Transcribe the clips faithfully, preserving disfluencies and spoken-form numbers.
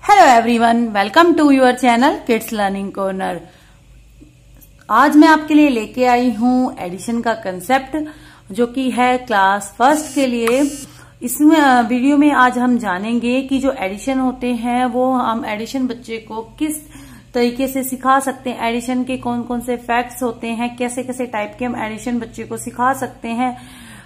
Hello everyone, welcome to your channel kids learning corner. आज मैं आपके लिए लेके आई हूँ एडिशन का कंसेप्ट, जो कि है क्लास फर्स्ट के लिए। इसमें वीडियो में आज हम जानेंगे कि जो एडिशन होते हैं वो हम एडिशन बच्चे को किस तरीके से सिखा सकते हैं, एडिशन के कौन कौन से फैक्ट्स होते हैं, कैसे कैसे टाइप के हम एडिशन बच्चे को सिखा सकते हैं,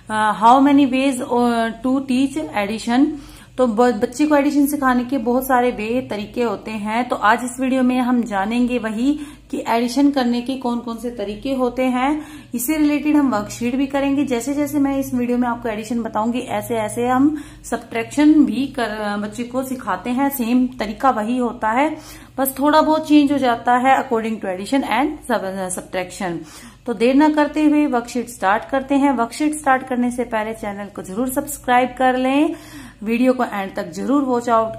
how many ways to teach addition. तो बच्चे को एडिशन सिखाने के बहुत सारे वे तरीके होते हैं। तो आज इस वीडियो में हम जानेंगे वही कि एडिशन करने के कौन कौन से तरीके होते हैं। इससे रिलेटेड हम वर्कशीट भी करेंगे। जैसे जैसे मैं इस वीडियो में आपको एडिशन बताऊंगी, ऐसे ऐसे हम सब्ट्रैक्शन भी कर बच्चे को सिखाते हैं। सेम तरीका वही होता है, बस थोड़ा बहुत चेंज हो जाता है according to addition and subtraction. तो देर न करते हुए वर्कशीट स्टार्ट करते हैं। वर्कशीट स्टार्ट करने से पहले चैनल को जरूर सब्सक्राइब कर लें, वीडियो को एंड तक जरूर वॉच आउट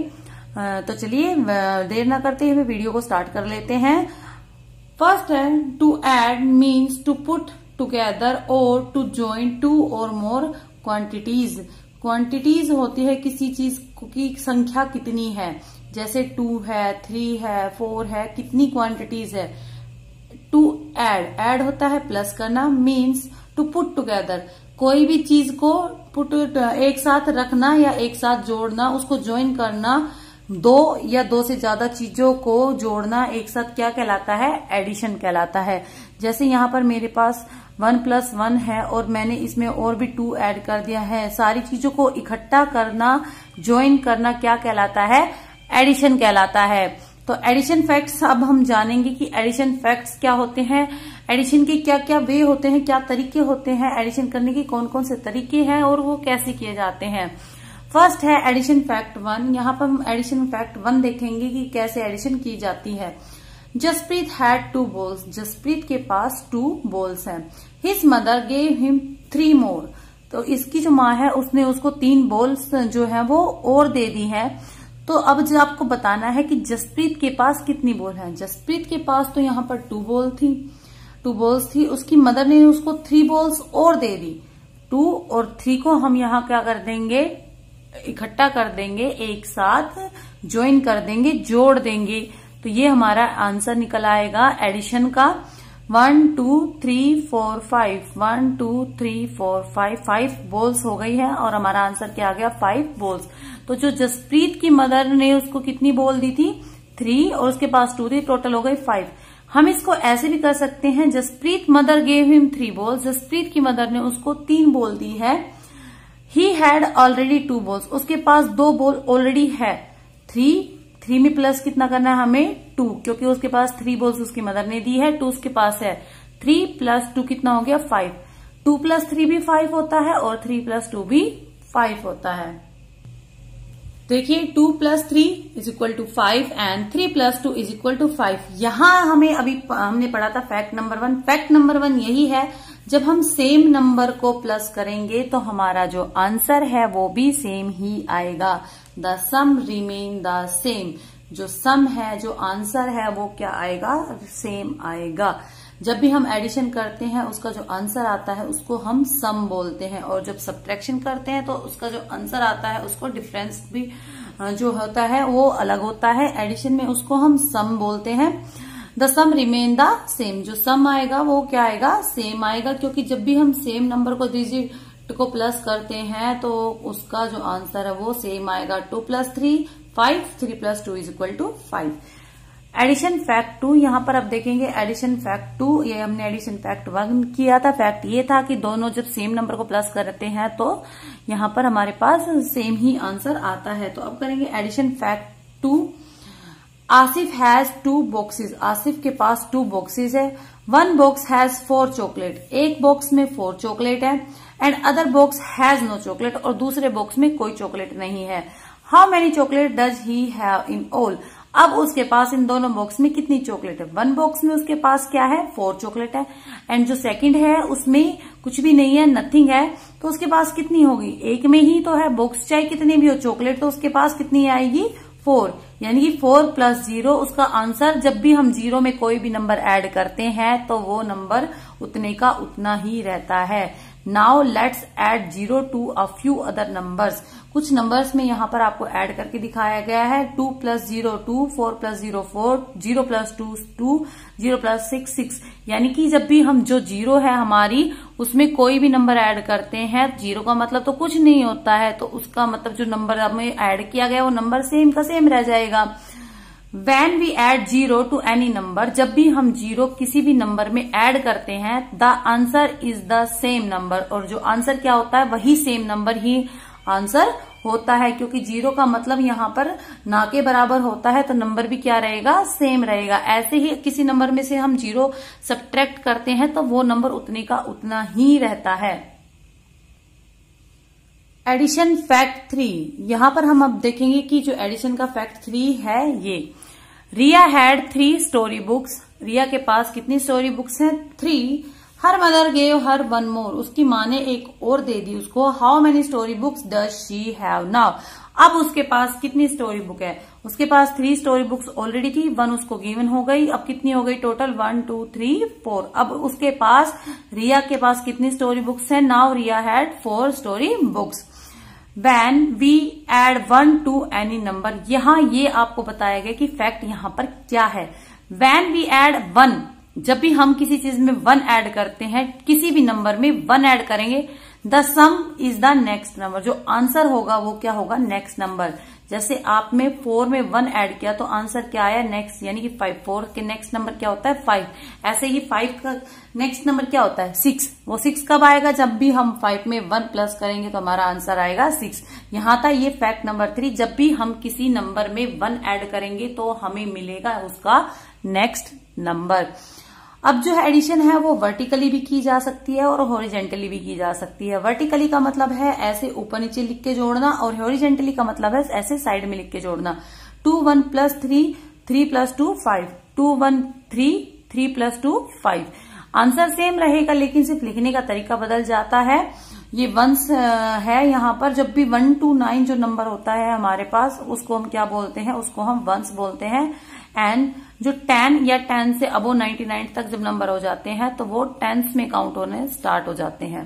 करें। तो चलिए देर न करते हुए वीडियो को स्टार्ट कर लेते हैं। फर्स्ट है to add means to put together और टू जॉइन टू और मोर क्वांटिटीज। क्वांटिटीज होती है किसी चीज की संख्या कितनी है, जैसे टू है, थ्री है, फोर है, कितनी क्वांटिटीज है। टू ऐड, ऐड होता है प्लस करना, मीन्स टू पुट टुगेदर, कोई भी चीज को पुट एक साथ रखना या एक साथ जोड़ना, उसको ज्वाइन करना। दो या दो से ज्यादा चीजों को जोड़ना एक साथ क्या कहलाता है? एडिशन कहलाता है। जैसे यहाँ पर मेरे पास वन प्लस वन है और मैंने इसमें और भी टू ऐड कर दिया है। सारी चीजों को इकट्ठा करना, ज्वाइन करना क्या कहलाता है? एडिशन कहलाता है। तो एडिशन फैक्ट्स अब हम जानेंगे कि एडिशन फैक्ट्स क्या होते हैं, एडिशन के क्या क्या वे होते हैं, क्या तरीके होते हैं, एडिशन करने के कौन कौन से तरीके हैं और वो कैसे किए जाते हैं। फर्स्ट है एडिशन फैक्ट वन। यहाँ पर हम एडिशन फैक्ट वन देखेंगे कि कैसे एडिशन की जाती है। Jaspreet had two balls, Jaspreet के पास टू बॉल्स हैं। His mother gave him three more, तो इसकी जो माँ है उसने उसको तीन बॉल्स जो है वो और दे दी है। तो अब जो आपको बताना है कि जसप्रीत के पास कितनी बॉल है। जसप्रीत के पास तो यहाँ पर टू बॉल थी, टू बॉल्स थी, उसकी मदर ने उसको थ्री बॉल्स और दे दी। टू और थ्री को हम यहाँ क्या कर देंगे? इकट्ठा कर देंगे, एक साथ ज्वाइन कर देंगे, जोड़ देंगे। तो ये हमारा आंसर निकल आएगा एडिशन का। One two three four five, one two three four five, five balls हो गई है और हमारा आंसर क्या आ गया? Five balls. तो जो जसप्रीत की मदर ने उसको कितनी बॉल दी थी? थ्री, और उसके पास टू थी, टोटल हो गई फाइव। हम इसको ऐसे भी कर सकते हैं, Jaspreet mother gave him three balls, Jaspreet की मदर ने उसको तीन बॉल दी है। He had already two balls, उसके पास दो बॉल ऑलरेडी है। थ्री, थ्री में प्लस कितना करना है हमें? टू, क्योंकि उसके पास थ्री बॉल्स उसकी मदर ने दी है, टू उसके पास है। थ्री प्लस टू कितना हो गया? फाइव। टू प्लस थ्री भी फाइव होता है और थ्री प्लस टू भी फाइव होता है। देखिए two plus three is equal to five and three plus two is equal to five. यहां हमें अभी हमने पढ़ा था fact number one. Fact number one यही है, जब हम सेम नंबर को प्लस करेंगे तो हमारा जो आंसर है वो भी सेम ही आएगा। The sum remain the same, जो सम है, जो आंसर है वो क्या आएगा? सेम आएगा। जब भी हम एडिशन करते हैं उसका जो आंसर आता है उसको हम सम बोलते हैं, और जब सब्ट्रैक्शन करते हैं तो उसका जो आंसर आता है उसको डिफरेंस भी जो होता है वो अलग होता है। एडिशन में उसको हम सम बोलते हैं। The sum remain the same, जो सम आएगा वो क्या आएगा? सेम आएगा, क्योंकि जब भी हम सेम नंबर को डिजिट को प्लस करते हैं तो उसका जो आंसर है वो सेम आएगा। Two plus three five, three plus two is equal to five. Addition fact two, यहाँ पर आप देखेंगे एडिशन फैक्ट टू, ये हमने एडिशन फैक्ट वन किया था। फैक्ट ये था कि दोनों जब सेम नंबर को प्लस करते हैं तो यहाँ पर हमारे पास सेम ही आंसर आता है। तो अब करेंगे addition fact two. Asif has two boxes, Asif के पास टू बॉक्सेस है। One box has four chocolate, एक बॉक्स में फोर चॉकलेट है। And other box has no chocolate, और दूसरे बॉक्स में कोई चॉकलेट नहीं है। How many chocolate does he have in all, अब उसके पास इन दोनों बॉक्स में कितनी चॉकलेट है? वन बॉक्स में उसके पास क्या है? फोर चॉकलेट है। एंड जो सेकंड है उसमें कुछ भी नहीं है, नथिंग है, तो उसके पास कितनी होगी? एक में ही तो है बॉक्स, चाहे कितनी भी हो चॉकलेट, तो उसके पास कितनी आएगी? फोर। यानी कि फोर प्लस जीरो उसका आंसर। जब भी हम जीरो में कोई भी नंबर ऐड करते हैं तो वो नंबर उतने का उतना ही रहता है। Now let's add zero to a few other numbers. कुछ नंबर्स में यहाँ पर आपको ऐड करके दिखाया गया है। Two plus zero two, four plus zero four, zero plus two two, zero plus six six. यानी कि जब भी हम जो जीरो है हमारी उसमें कोई भी नंबर ऐड करते हैं, जीरो का मतलब तो कुछ नहीं होता है, तो उसका मतलब जो नंबर हमें ऐड किया गया वो नंबर सेम का सेम रह जाएगा। When we add zero to any number, जब भी हम जीरो किसी भी नंबर में ऐड करते हैं, the answer is the same number, और जो आंसर क्या होता है वही सेम नंबर ही आंसर होता है, क्योंकि जीरो का मतलब यहाँ पर ना के बराबर होता है, तो नंबर भी क्या रहेगा, सेम रहेगा। ऐसे ही किसी नंबर में से हम जीरो सब्ट्रैक्ट करते हैं तो वो नंबर उतने का उतना ही रहता है। एडिशन फैक्ट थ्री, यहां पर हम अब देखेंगे कि जो एडिशन का फैक्ट थ्री है ये। Riya had three story books. Riya के पास कितनी स्टोरी बुक्स हैं, three. Her mother gave her one more, उसकी माँ ने एक और दे दी उसको। How many story books does she have now, अब उसके पास कितनी स्टोरी बुक है, उसके पास थ्री स्टोरी बुक्स ऑलरेडी थी, वन उसको गिवन हो गई, अब कितनी हो गई total, one two three four. अब उसके पास रिया के पास कितनी स्टोरी बुक्स है, now Riya had four story books. When we add one to any number, यहां ये आपको बताया गया कि फैक्ट यहां पर क्या है। When we add one, जब भी हम किसी चीज में वन ऐड करते हैं, किसी भी नंबर में वन ऐड करेंगे, the sum is the next number, जो आंसर होगा वो क्या होगा, नेक्स्ट नंबर। जैसे आप में फोर में वन ऐड किया तो आंसर क्या आया, नेक्स्ट, यानी कि फाइव। फोर के नेक्स्ट नंबर क्या होता है, फाइव। ऐसे ही फाइव का नेक्स्ट नंबर क्या होता है, सिक्स। वो सिक्स कब आएगा, जब भी हम फाइव में वन प्लस करेंगे तो हमारा आंसर आएगा सिक्स। यहां था ये फैक्ट नंबर थ्री, जब भी हम किसी नंबर में वन ऐड करेंगे तो हमें मिलेगा उसका नेक्स्ट नंबर। अब जो एडिशन है वो वर्टिकली भी की जा सकती है और हॉरिजेंटली भी की जा सकती है। वर्टिकली का मतलब है ऐसे ऊपर नीचे लिख के जोड़ना, और हॉरिजेंटली का मतलब है ऐसे साइड में लिख के जोड़ना। Two one plus three, three plus two five, two one three, three plus two five. Answer same रहेगा लेकिन सिर्फ लिखने का तरीका बदल जाता है। ये वंस है, यहाँ पर जब भी वन टू नाइन जो नंबर होता है हमारे पास उसको हम क्या बोलते हैं, उसको हम वंस बोलते हैं। एंड जो टेन या टेन से अबो नाइन्टी नाइन तक जब नंबर हो जाते हैं तो वो टेंस में काउंट होने स्टार्ट हो जाते हैं।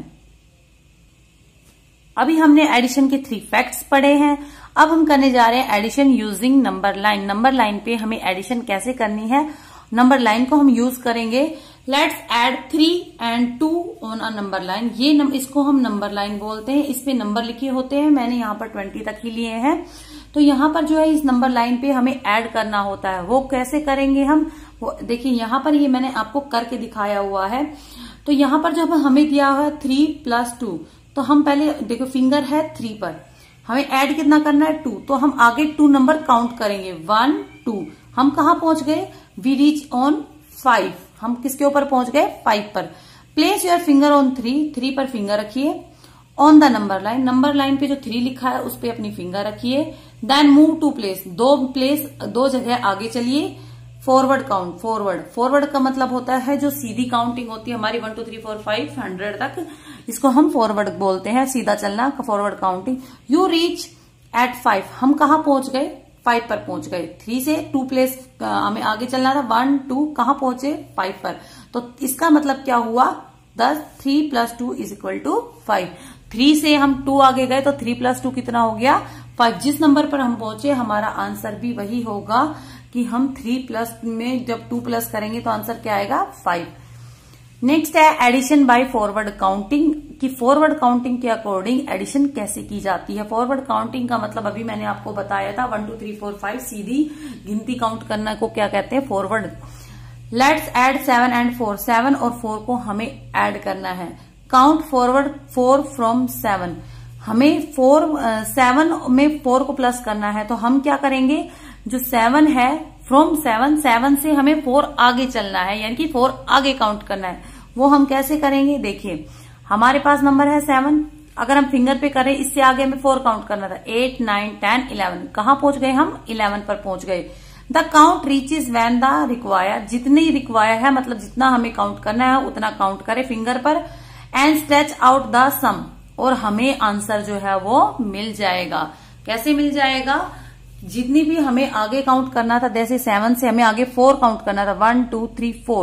अभी हमने एडिशन के थ्री फैक्ट्स पढ़े हैं, अब हम करने जा रहे हैं addition using number line. Number line पे हमें एडिशन कैसे करनी है, नंबर लाइन को हम यूज करेंगे। Let's add three and two on a number line. ये नम, इसको हम नंबर लाइन बोलते हैं, इस पे नंबर लिखे होते हैं, मैंने यहाँ पर ट्वेंटी तक ही लिए हैं। तो यहाँ पर जो है इस नंबर लाइन पे हमें ऐड करना होता है। वो कैसे करेंगे हम, वो देखिए यहाँ पर ये मैंने आपको करके दिखाया हुआ है। तो यहाँ पर जब हमें दिया हुआ है थ्री प्लस टू, तो हम पहले देखो फिंगर है थ्री पर, हमें ऐड कितना करना है, टू। तो हम आगे टू नंबर काउंट करेंगे, वन टू। हम कहाँ पहुंच गए, वी रीच ऑन फाइव। हम किसके ऊपर पहुंच गए, फाइव पर। Place your finger on three, three पर फिंगर रखिए। On the number line, number line पे जो थ्री लिखा है उस पे अपनी फिंगर रखिए। देन मूव टू प्लेस, दो प्लेस दो जगह आगे चलिए। फॉरवर्ड काउंट, फॉरवर्ड फॉरवर्ड का मतलब होता है जो सीधी काउंटिंग होती है हमारी one two three four five hundred तक, इसको हम फॉरवर्ड बोलते हैं, सीधा चलना, forward counting. You reach at five, हम कहाँ पहुंच गए, फाइव पर पहुंच गए। थ्री से टू प्लेस हमें आगे चलना था, वन टू, कहाँ पहुंचे, फाइव पर। तो इसका मतलब क्या हुआ, दस, three plus two is equal to five. Three से हम टू आगे गए तो थ्री प्लस टू कितना हो गया, फाइव। जिस नंबर पर हम पहुंचे हमारा आंसर भी वही होगा कि हम थ्री प्लस में जब टू प्लस करेंगे तो आंसर क्या आएगा, फाइव। नेक्स्ट है एडिशन बाय फॉरवर्ड काउंटिंग, कि फॉरवर्ड काउंटिंग के अकॉर्डिंग एडिशन कैसे की जाती है। फॉरवर्ड काउंटिंग का मतलब अभी मैंने आपको बताया था, one two three four five सीधी गिनती काउंट करना को क्या कहते हैं, forward. Let's add seven and four, seven और फोर को हमें ऐड करना है। Count forward four from seven, हमें फोर सेवन में फोर को प्लस करना है, तो हम क्या करेंगे, जो सेवन है फ्रॉम सेवन, सेवन से हमें फोर आगे चलना है, यानी कि फोर आगे काउंट करना है। वो हम कैसे करेंगे, देखिए हमारे पास नंबर है सेवन, अगर हम फिंगर पे करें इससे आगे हमें फोर काउंट करना था, एट नाइन टेन इलेवन, कहाँ पहुंच गए हम, इलेवन पर पहुंच गए। The count reaches when the require, जितनी रिक्वायर है मतलब जितना हमें काउंट करना है उतना काउंट करें फिंगर पर। And stretch out the sum, और हमें आंसर जो है वो मिल जाएगा। कैसे मिल जाएगा, जितनी भी हमें आगे काउंट करना था, जैसे सेवन से हमें आगे फोर काउंट करना था, one two three four,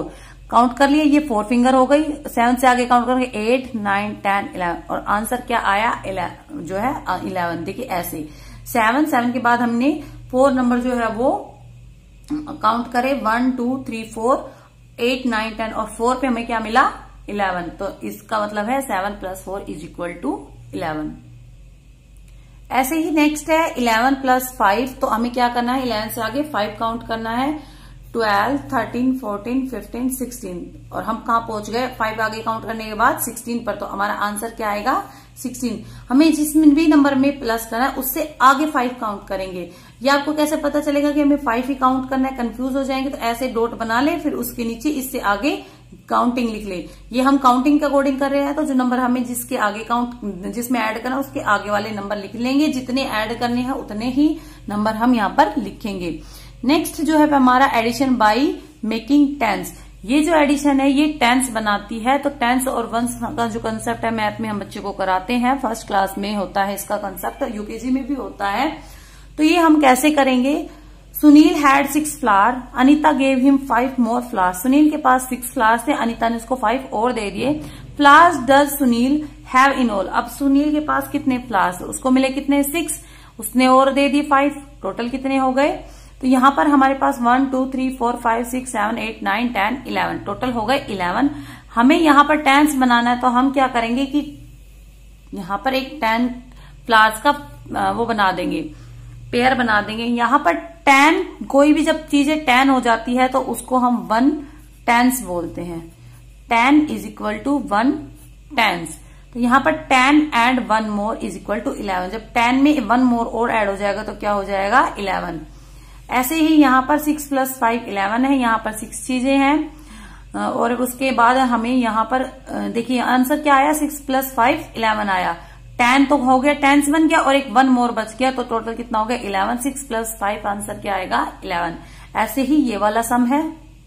count कर लिए, ये फोर फिंगर हो गई। सेवन से आगे काउंट करेंगे एट नाइन टेन इलेवन और आंसर क्या आया इलेवन जो है इलेवन। देखिए ऐसे सेवन सेवन के बाद हमने फोर नंबर जो है वो काउंट करे, one two three four eight nine ten और फोर पे हमें क्या मिला इलेवन। तो इसका मतलब है seven plus four is equal to eleven. ऐसे ही नेक्स्ट है इलेवन प्लस फाइव। तो हमें क्या करना है, इलेवन से आगे फाइव काउंट करना है, twelve thirteen fourteen fifteen sixteen और हम कहा पहुंच गए फाइव आगे काउंट करने के बाद सिक्सटीन पर। तो हमारा आंसर क्या आएगा सिक्सटीन। हमें जिसमें भी नंबर में प्लस करना है उससे आगे फाइव काउंट करेंगे। ये आपको कैसे पता चलेगा कि हमें फाइव ही काउंट करना है, कंफ्यूज हो जाएंगे तो ऐसे डॉट बना ले, फिर उसके नीचे इससे आगे काउंटिंग लिख ले। ये हम काउंटिंग के अकॉर्डिंग कर रहे हैं तो जो नंबर हमें जिसके आगे काउंट जिसमें ऐड करना है उसके आगे वाले नंबर लिख लेंगे। जितने ऐड करने हैं उतने ही नंबर हम यहाँ पर लिखेंगे। नेक्स्ट जो है हमारा एडिशन बाय मेकिंग टेंस। ये जो एडिशन है ये टेंस बनाती है। तो टेंस और वंस का जो कंसेप्ट है मैथ में हम बच्चे को कराते हैं, फर्स्ट क्लास में होता है इसका कंसेप्ट, यूकेजी में भी होता है। तो ये हम कैसे करेंगे, Sunil had six flower, Anita gave him five more flower. Sunil के पास सिक्स फ्लावर्स थे, अनिता ने उसको फाइव और दे दिए। Flowers does Sunil have in all. अब सुनील के पास कितने फ्लावर्स, उसको मिले कितने सिक्स, उसने और दे दिए फाइव, टोटल कितने हो गए। तो यहां पर हमारे पास one two three four five six seven eight nine ten eleven, total हो गए इलेवन। हमें यहां पर टेंस बनाना है तो हम क्या करेंगे कि यहां पर एक टेन फ्लावर्स का वो बना देंगे, पेयर बना देंगे। यहां पर टेन, कोई भी जब चीजें टेन हो जाती है तो उसको हम वन टेंस बोलते हैं। Ten is equal to one tens. तो यहां पर ten and one more is equal to eleven. जब टेन में वन मोर और ऐड हो जाएगा तो क्या हो जाएगा इलेवन। ऐसे ही यहां पर सिक्स प्लस फाइव इलेवन है, यहां पर सिक्स चीजें हैं और उसके बाद हमें यहां पर देखिए आंसर क्या आया, सिक्स प्लस फाइव इलेवन आया। टेन तो हो गया, टेंस बन गया और एक वन मोर बच गया तो टोटल कितना हो गया eleven. Six plus five answer क्या आएगा इलेवन। ऐसे ही ये वाला सम है।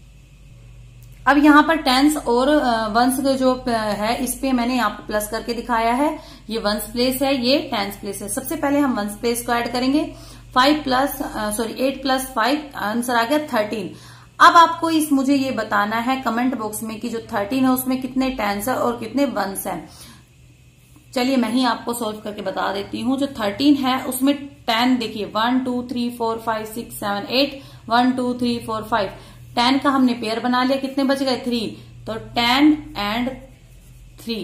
अब यहाँ पर टेंस और वंस जो है इस पे मैंने यहाँ पर प्लस करके दिखाया है। ये वंस प्लेस है, ये टेंस प्लेस है। सबसे पहले हम वंस प्लेस को ऐड करेंगे। Five plus sorry eight plus five answer आ गया थर्टीन। अब आपको इस मुझे ये बताना है कमेंट बॉक्स में कि जो थर्टीन है उसमें कितने टेंस है और कितने वंस है। चलिए मैं ही आपको सोल्व करके बता देती हूँ। जो थर्टीन है उसमें टेन देखिए one two three four five six seven eight, one two three four five, ten का हमने पेयर बना लिया, कितने बच गए थ्री। तो टेन एंड थ्री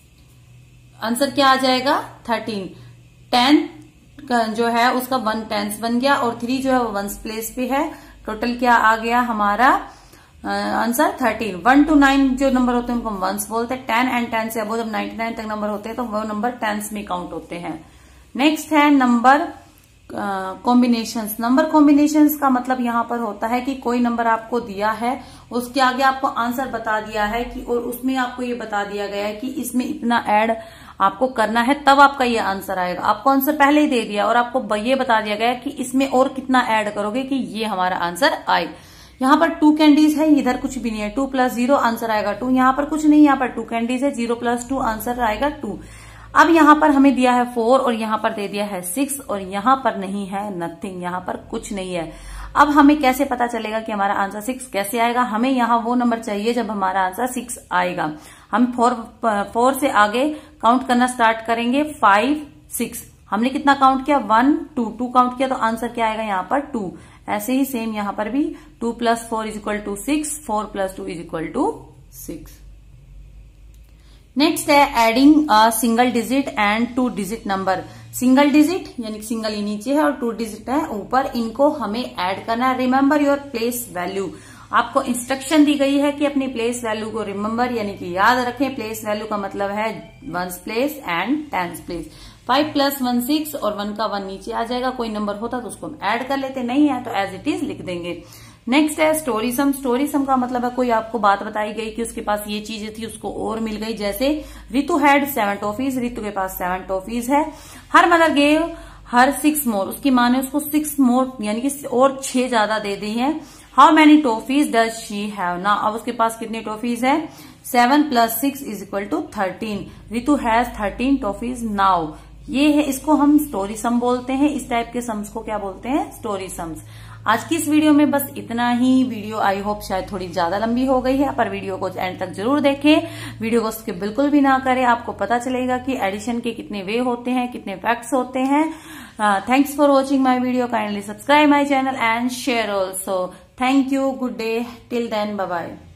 आंसर क्या आ जाएगा थर्टीन। टेन जो है उसका वन टेंस बन गया और थ्री जो है वो वंस प्लेस पे है। टोटल क्या आ गया हमारा answer thirteen. One two nine जो नंबर होते हैं उनको हम वंस बोलते हैं। टेन एंड टेन से अब जब नाइन्टी नाइन तक नंबर होते हैं तो वो नंबर टेंस में काउंट होते हैं। नेक्स्ट है नंबर कॉम्बिनेशंस। नंबर कॉम्बिनेशंस का मतलब यहाँ पर होता है कि कोई नंबर आपको दिया है, उसके आगे आपको आंसर बता दिया है कि और उसमें आपको ये बता दिया गया है कि इसमें इतना ऐड आपको करना है तब आपका ये आंसर आएगा। आपको आंसर पहले ही दे दिया और आपको ये बता दिया गया कि इसमें और कितना ऐड करोगे कि ये हमारा आंसर आए। यहाँ पर टू कैंडीज है, इधर कुछ भी नहीं है। टू प्लस जीरो आंसर आएगा टू। यहाँ पर कुछ नहीं, यहाँ पर टू कैंडीज है, जीरो प्लस टू आंसर आएगा टू। अब यहाँ पर हमें दिया है फोर और यहाँ पर दे दिया है सिक्स और यहाँ पर नहीं है नथिंग, यहाँ पर कुछ नहीं है। अब हमें कैसे पता चलेगा कि हमारा आंसर सिक्स कैसे आएगा। हमें यहाँ वो नंबर चाहिए जब हमारा आंसर सिक्स आएगा। हम फोर फोर से आगे काउंट करना स्टार्ट करेंगे, फाइव सिक्स, हमने कितना काउंट किया वन टू, टू काउंट किया तो आंसर क्या आएगा यहाँ पर टू। ऐसे ही सेम यहाँ पर भी two plus four is equal to six, four plus two is equal to six. Next है adding a single digit and two digit number. Single digit यानी सिंगल ही नीचे है और टू डिजिट है ऊपर, इनको हमें ऐड करना है। Remember your place value. आपको इंस्ट्रक्शन दी गई है कि अपनी प्लेस वैल्यू को रिमेंबर यानी कि याद रखें। प्लेस वैल्यू का मतलब है ones place and tens place. Five plus one six और वन का वन नीचे आ जाएगा। कोई नंबर होता तो उसको हम ऐड कर लेते, नहीं है तो एज इट इज लिख देंगे। नेक्स्ट है स्टोरी सम। स्टोरी सम का मतलब है कोई आपको बात बताई गई कि उसके पास ये चीजें थी उसको और मिल गई। जैसे Ritu had seven toffees, Ritu के पास सेवन टॉफीज है। Her mother gave her six more, उसकी माँ ने उसको सिक्स मोर यानी कि और छह ज्यादा दे दी है। How many toffees does she have ना, अब उसके पास कितनी टॉफीज है, seven plus six is equal to thirteen. Ritu has thirteen toffees now. ये है, इसको हम स्टोरी सम बोलते हैं। इस टाइप के सम्स को क्या बोलते हैं, स्टोरी सम्स। आज की इस वीडियो में बस इतना ही। वीडियो आई होप शायद थोड़ी ज्यादा लंबी हो गई है, पर वीडियो को एंड तक जरूर देखें। वीडियो को स्किप बिल्कुल भी ना करें, आपको पता चलेगा कि एडिशन के कितने वे होते हैं, कितने फैक्ट्स होते हैं। Thanks for watching my video, kindly subscribe my channel and share also. Thank you, good day, till then, bye bye.